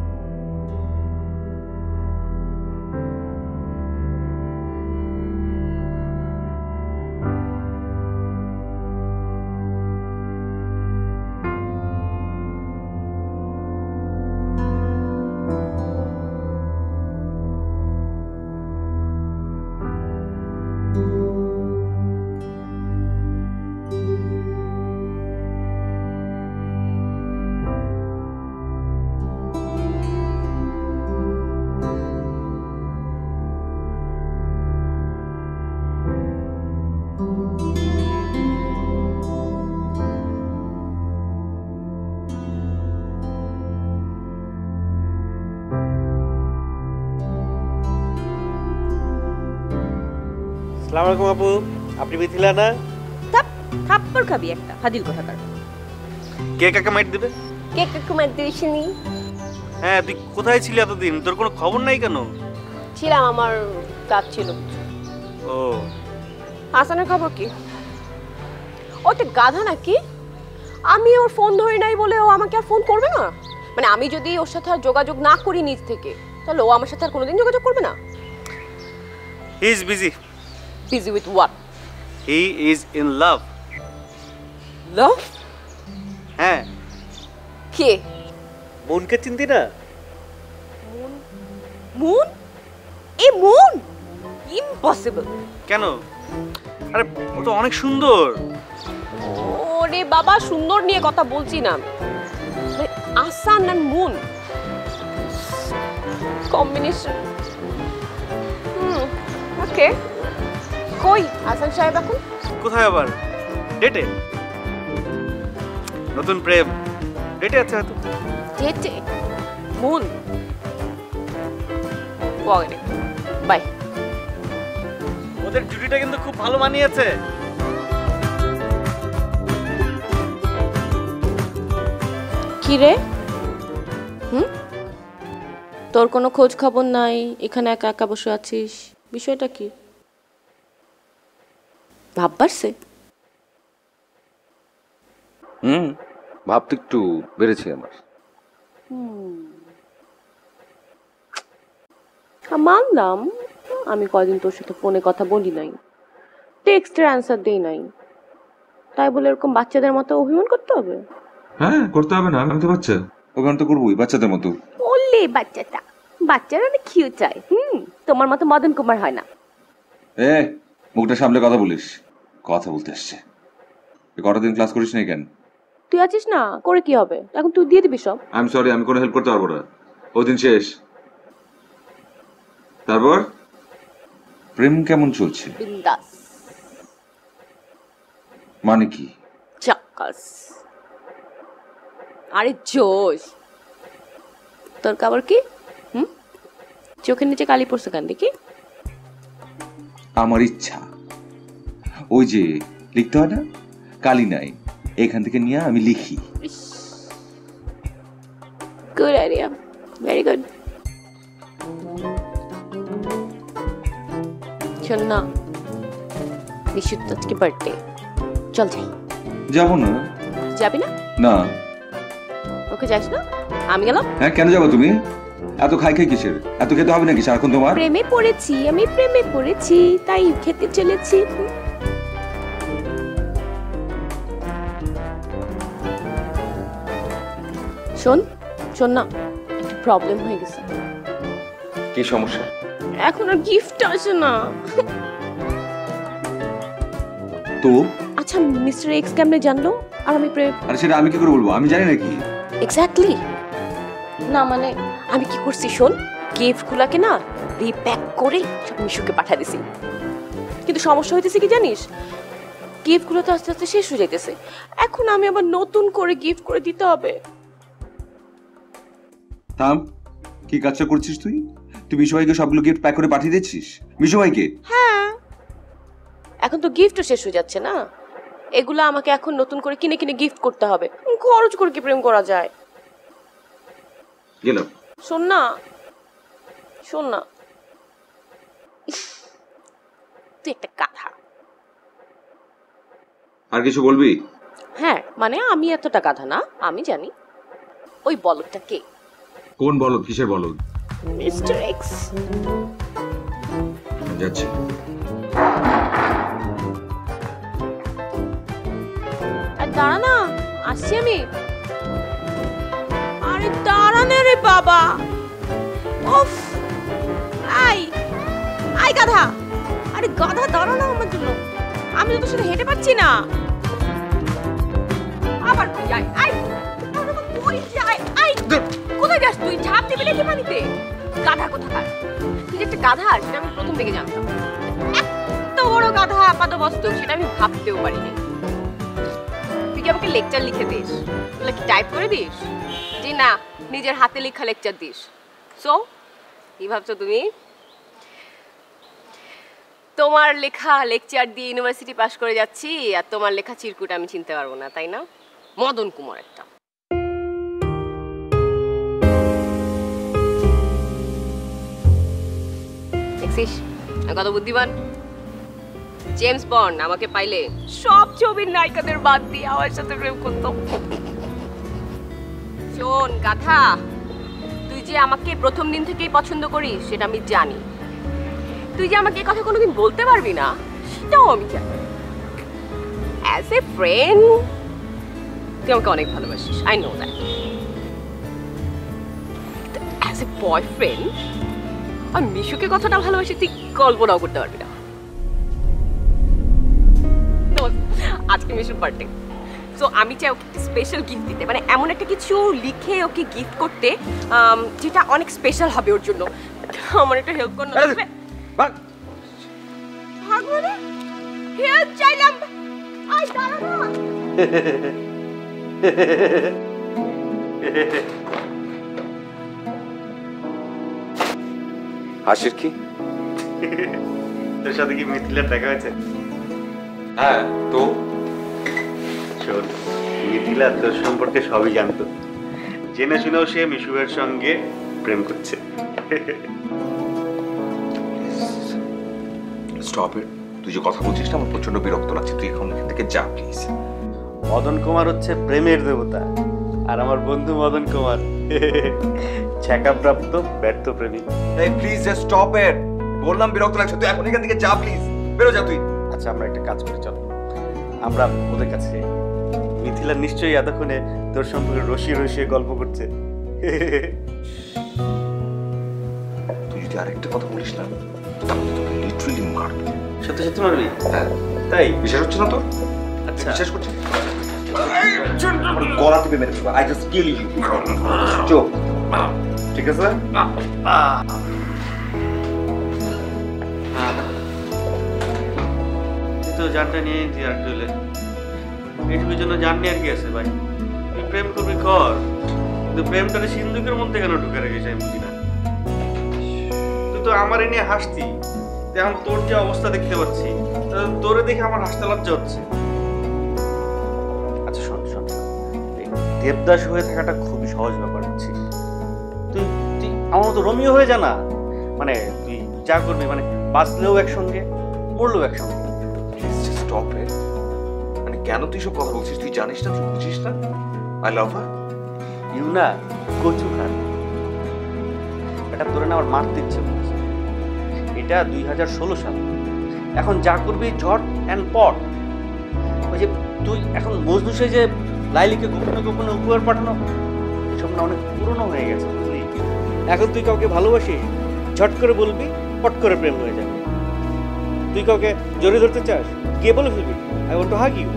A: আসসালামু আলাইকুম আপু, আপনি মিথিলা না?
E: থাপ্পড় খাবি একটা, ফাজিল কোথাকার।
A: কে কাকে মাইট দিবে?
E: কে কাকে মার দিয়েছিনি?
A: হ্যাঁ, তুই কোথায় ছিলি এতদিন? তোর কোনো খবর নাই কেন?
C: ছিলাম, আমার কাজ ছিল।
A: ও,
C: হাসানের খবর কি? ও তো গাধা নাকি? আমি ওর ফোন ধরি নাই বলে ও আমাকে আর ফোন করবে না? মানে আমি যদি ওর সাথে আর যোগাযোগ না করি নিজ থেকে, তাহলে ও আমার সাথে আর কোনোদিন যোগাযোগ করবে না?
A: He is busy.
C: Busy with what?
A: He is in love.
C: Love?
A: হ্যাঁ।
C: কে?
A: মনকে চিনতি না?
C: মুন? এই মুন? ইম্পসিবল।
A: কেন? আরে ও তো অনেক সুন্দর।
C: ওরে বাবা, সুন্দর নিয়ে কথা বলছি না। আসান আর মুন কম্বিনেশন। ওকে, কই আসান সাহেব এখন?
A: কোথায় আবার? ডেটে? নতুন প্রেম ডেটে আছে হয়তো।
E: ডেটে? মন ওয়াগনে বাই।
A: ওদের জুটিটা কিন্তু খুব ভালো মানিয়েছে।
C: কি রে? তোর কোনো খোঁজ খবর নাই, এখানে একা একা বসে আছিস, বিষয়টা কি? ভাব বাড়ছে?
G: ভাব তো একটু বেড়েছে আমার।
C: মানলাম, আমি কয়দিন তোর সাথে ফোনে কথা বলি নাই, টেক্সটের অ্যান্সার দেই নাই, তাই বলে এরকম বাচ্চাদের মতো অভিমান করতে হবে?
G: হ্যাঁ, করতে হবে না, আমি তো বাচ্চা, ওখানে তো করবোই বাচ্চাদের মতো।
C: বললে বাচ্চাটা, বাচ্চারা অনেক কিউট চাই। তোমার মতো মদন কুমার হয় না।
G: এ মুখটা সামলে কথা বলিস, কথা বলতে আসছে। কটা দিন ক্লাস করিস না কেন?
C: তুই আছিস না, করে কি হবে? এখন তুই দিয়ে দিবি সব।
G: আই এম সরি, আমি কোনো হেল্প করতে পারবো না। ওই দিন শেষ। তারপর প্রেম কেমন চলছে?
C: বিন্দাস।
G: মানে কি?
C: চাক্কাস। আরে জোশ। তোর খবর কি? চোখের নিচে কালি পড়ছে কেন দেখি?
G: আমার ইচ্ছা, ওই যে লিখতে হয় না, কালি নাই, এখান থেকে নিয়ে আমি লিখি।
C: Good idea, very good. শোন না, নিশুত আজকে বার্থডে, চল যাই।
G: যাবো না।
C: যাবি না?
G: না।
C: ওকে যাস না, আমি গেলাম।
G: হ্যাঁ, কেন যাবো তুমি? এত খাই খাই কিসের? এত খেতে হবে নাকি সারাক্ষণ তোমার?
C: প্রেমে পড়েছি, আমি প্রেমে পড়েছি, তাই খেতে চলেছি। শোন শোন না, একটা প্রবলেম হয়ে গেছে।
G: কি সমস্যা?
C: এখন আর গিফট আসে না।
G: তো
C: আচ্ছা, মিস্টার এক্স কেমনে জানলো আর আমি প্রেম?
G: আরে সেটা আমি কি করে বলবো, আমি জানি নাকি?
C: এক্স্যাক্টলি। না মানে আমি কি করছি শোন, গিফটগুলোকে না রিপ্যাক করে সব মিশুকে পাঠিয়ে দিছি। কিন্তু সমস্যা হইতেছে কি জানিস, গিফটগুলো তো আস্তে আস্তে শেষ হয়ে যাইতেছে, এখন আমি আবার নতুন করে গিফট করে দিতে হবে।
G: থাম, কি কাজটা করছিস তুই? তুই মিশু ভাইকে সবগুলো গিফট প্যাক করে পাঠিয়ে দিচ্ছিস? মিশু ভাইকে?
C: হ্যাঁ, এখন তো গিফটও শেষ হয়ে যাচ্ছে না, এগুলো আমাকে এখন নতুন করে কিনে কিনে গিফট করতে হবে। খরচ করে কি প্রেম করা যায়?
G: গেলাম।
C: শোন না, শোন না, তুই একটা কথা।
G: আর কিছু বলবি?
C: হ্যাঁ মানে আমি এতটা গাধা না, আমি জানি ওই বলদটা কে।
G: কোন বলদ? কিসের বলদ?
C: Mister X.
G: যাচ্ছে।
C: আর দাঁড়া না, আসছি আমি। আরে দাঁড়া না রে বাবা, উফ, আই আই গাধা। আরে গাধা দাঁড়া না আমার জন্য, আমি তো তোর সাথে হেঁটে পাচ্ছি না। আবার কই যাই? আই কই যাই? আই কোথায় যাস তুই? ঝাঁপ দিবি নাকি পানিতে? গাধা কোথাকার, তুই যে একটা গাধা সেটা আমি প্রথম থেকে জানতাম। এত বড় গাধা আপাতমস্তক সেটা আমি ভাবতেও পারিনি। তুই কি আমাকে লেকচার লিখে দিস, বলে কি টাইপ করে দিস? যে না, নিজের হাতে লেখা লেকচার দিস। সো কি ভাবছো তুমি? তোমার লেখা লেকচার দিয়ে ইউনিভার্সিটি পাস করে যাচ্ছি আর তোমার লেখা চিরকুট আমি চিনতে পারবো না, তাই না? মদন কুমার একটা। দেখছিস কত বুদ্ধিমান। জেমস বন্ড আমাকে পাইলে সব ছবির নায়িকাদের বাদ দিয়ে আমার সাথে প্রেম করতো। শোন গাধা, তুই যে আমাকে প্রথম দিন থেকেই পছন্দ করিস সেটা আমি জানি। তুই যে আমাকে এই কথা কোনোদিন বলতে পারবি না সেটাও আমি জানি। অ্যাজ এ ফ্রেন্ড তুই আমাকে অনেক ভালোবাসিস, I know that. As a boyfriend আমি মিশুকে কতটা ভালোবাসি তুই কল্পনাও করতে পারবি না। আজকে মিশুর বার্থডে, সো আমি চাই ওকে একটা স্পেশাল গিফট দিতে, মানে এমন একটা কিছু লিখে ওকে গিফট করতে যেটা অনেক স্পেশাল হবে ওর জন্য। আমার একটা হেল্প কর না। ভাগ মানে হেল্প চাইলাম,
E: আয় দাঁড়া না।
B: হাসির কি?
A: তোর সাথে কি মিথিলার দেখা হয়েছে?
B: হ্যাঁ তো
A: শোন, মিথিলা তোর সম্পর্কে সবই জানতো, জেনে শুনেও সে মিশু ভাইয়ের সঙ্গে প্রেম করছে।
B: Stop it. তুই যে কথা বলছিস না আমার প্রচন্ড বিরক্ত লাগছে, তুই এখন এখান থেকে যা প্লিজ।
A: মদন কুমার হচ্ছে প্রেমের দেবতা, আর আমার বন্ধু মদন কুমার ছ্যাঁকাপ্রাপ্ত ব্যর্থ প্রেমী।
B: এই প্লিজ জাস্ট স্টপ ইট। বললাম বিরক্ত লাগছে, তুই এখন এখান থেকে যা প্লিজ, বেরো যা তুই।
A: আচ্ছা আমরা একটা কাজ করি, চল আমরা ওদের কাছে যাই। মিথিলা নিশ্চয়ই এতক্ষণে তোর সম্পর্কে রসিয়ে রসিয়ে গল্প করছে।
B: তুই যদি আরেকটা কথা বলিস না তাহলে তোকে লিটারালি মারবো।
A: সত্যি সত্যি মারবি?
B: হ্যাঁ
A: তাই?
B: বিশ্বাস হচ্ছে না তোর?
A: আচ্ছা
B: বিশ্বাস করছিস? গলা টিপে মেরে ফেলবো। I just kill you. চুপ। ঠিক আছে?
A: তুই তো জানটা নিয়ে নিতি আর একটু হলে। এইটুকুর জন্য জান নিয়ে আর কি আছে ভাই? তুই প্রেম করবি কর, কিন্তু প্রেমটাকে সিন্ধুকের মধ্যে কেন ঢুকে রেখেছিস আমি বুঝি না। তুই তো আমার নিয়ে হাসতি, এখন তোর যে অবস্থা দেখতে পাচ্ছি, তোরে দেখে আমার হাসতে লজ্জা হচ্ছে। আচ্ছা শোন শোন, এই দেবদাস হয়ে থাকাটা খুবই সহজ ব্যাপার হচ্ছে। তুই তুই আমার মতো রোমিও হয়ে যা না, মানে তুই যা করবি, মানে বাঁচলেও একসঙ্গে, মরলেও একসঙ্গে।
B: Please just stop it. মানে কেন তুই সব কথা বলছিস? তুই জানিস না, তুই বুঝিস না আই লাভ হার।
A: ইউ না কচু খান, এটা তোরে না আমার মারতে ইচ্ছে করছে। এটা 2016 সাল, এখন যা করবি ঝট অ্যান্ড পট। ওই যে তুই এখন মজনু সে যে লাইলিকে গোপনে গোপনে উপহার পাঠানো, এসব না অনেক পুরনো হয়ে গেছে বুঝলি। এখন তুই কাউকে ভালোবাসিস, ঝট করে বলবি, পট করে প্রেম হয়ে যাবে। তুই কাউকে জড়িয়ে ধরতে চাস, গিয়ে বলে ফেলবি I want to hug you.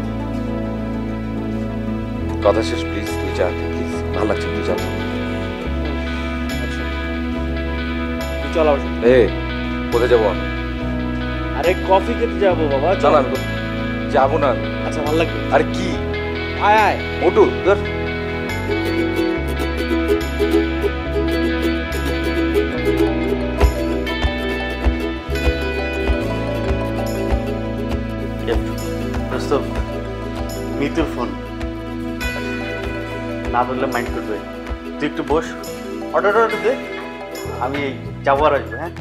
B: কথা শেষ প্লিজ, তুই যা প্লিজ, ভালো লাগছে তুই যা।
A: আচ্ছা তুই চল আমার সাথে।
B: এ কোথায় যাবো আমি?
A: আরে কফি খেতে যাবো বাবা,
B: চল।
A: চল।
B: আমি যাবো না।
A: আচ্ছা ভালো লাগবে,
B: আরে কি
A: আয় আয়।
B: মোটু ধর।
A: মিতুর ফোন, না ধরলে মাইন্ড করবে। তুই একটু বস, অর্ডার দে, আমি যাবো আর আসবো। হ্যাঁ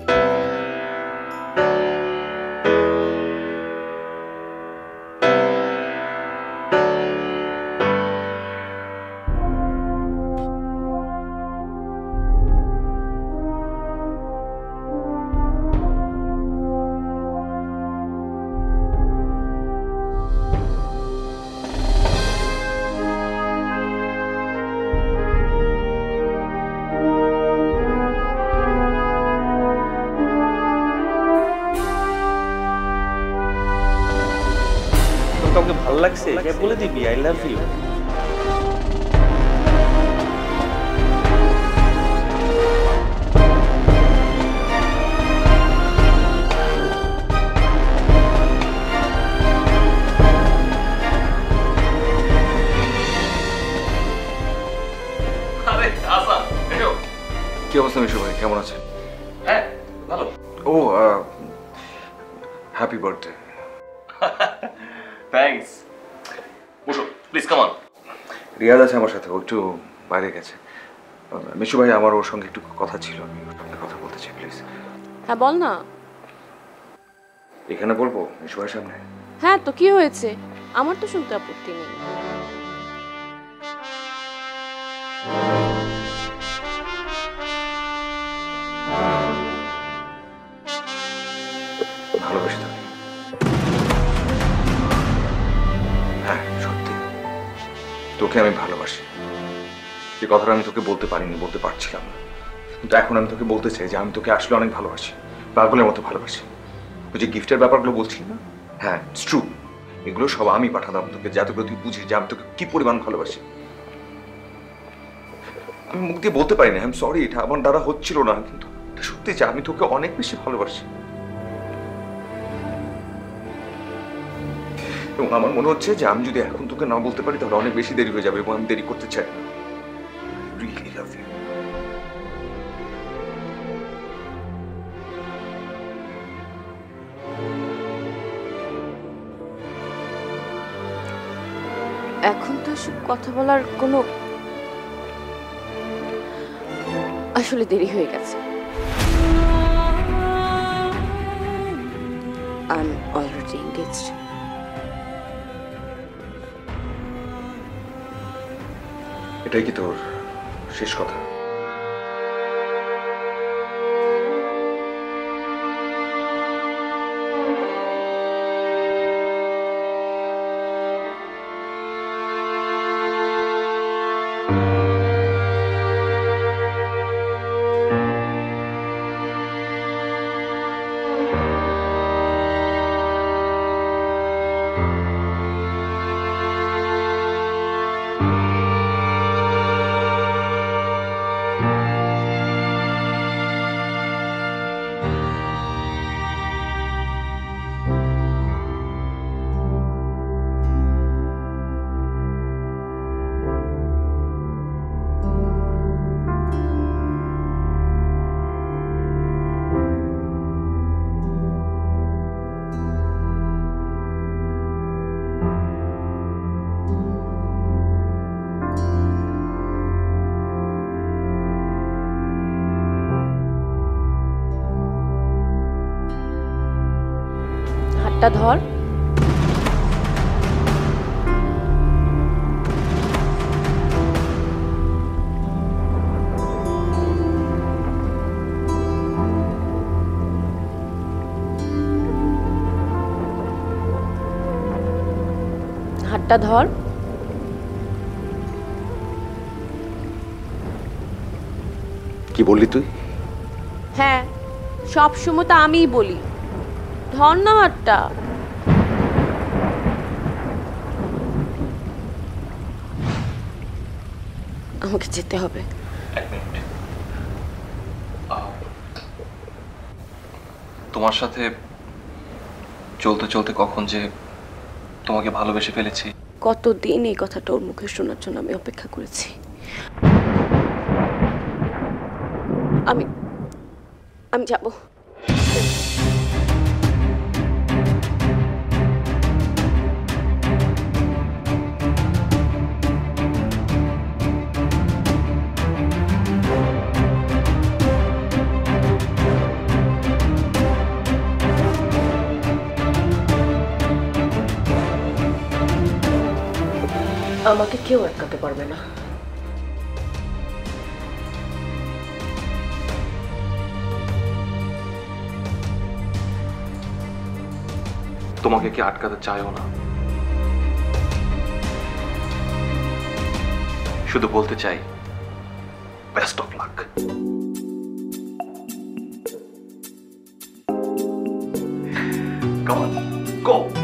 A: কাউকে ভালো লাগছে যে বলে দিবি আই লাভ ইউ।
D: আরে আসা এসো।
B: কি অবস্থা মিশু ভাই, কেমন আছেন?
D: হ্যাঁ ভালো।
B: Oh happy birthday.
D: থ্যাঙ্কস। বসো প্লিজ, কাম অন।
B: রিয়াজ আছে আমার সাথে, ও একটু বাইরে গেছে। মিশু ভাই আমার ওর সঙ্গে একটু কথা ছিল, আমি ওর সঙ্গে কথা বলতে চাই প্লিজ।
C: হ্যাঁ বল না।
B: এখানে বলবো মিশু ভাইয়ের সামনে?
C: হ্যাঁ তো কি হয়েছে, আমার তো শুনতে আপত্তি নেই।
B: ভালোবেসে থাকি। হ্যাঁ সত্যি তোকে আমি ভালোবাসি। যে কথাটা আমি তোকে বলতে পারিনি, বলতে পারছিলাম না, কিন্তু এখন আমি তোকে বলতে চাই যে আমি তোকে আসলে অনেক ভালোবাসি, পাগলের মতো ভালোবাসি। ওই যে গিফটের ব্যাপারগুলো বলছিলি না, হ্যাঁ ইটস ট্রু, এগুলো সব আমি পাঠাতাম তোকে যাতে করে তুই বুঝিস যে আমি তোকে কি পরিমাণ ভালোবাসি। আমি মুখ দিয়ে বলতে পারিনি, আই এম সরি, এটা আমার দ্বারা হচ্ছিল না, কিন্তু এটা সত্যি যে আমি তোকে অনেক বেশি ভালোবাসি। এবং আমার মনে হচ্ছে যে আমি যদি এখন তোকে না বলতে পারি তাহলে অনেক বেশি দেরি হয়ে যাবে এবং আমি দেরি করতে চাই না। Really love you.
C: এখন তো এসব কথা বলার কোনো আসলে দেরি হয়ে গেছে। I'm already engaged.
B: এটাই কি তোর শেষ কথা?
C: হাতটা ধর। হাতটা ধর।
B: কি বললি তুই?
C: হ্যাঁ, সব সময় তো আমিই বলি, ধর না হাতটা। আমাকে যেতে হবে।
D: এক মিনিট। তোমার সাথে চলতে চলতে কখন যে তোমাকে ভালোবেসে ফেলেছি।
C: কতদিন এই কথাটা ওর মুখে শোনার জন্য আমি অপেক্ষা করেছি। আমি যাব। আমাকে কেউ আটকাতে পারবে না।
D: তোমাকে কি আটকাতে চাইও না, শুধু বলতে চাই best of luck. Come on, go.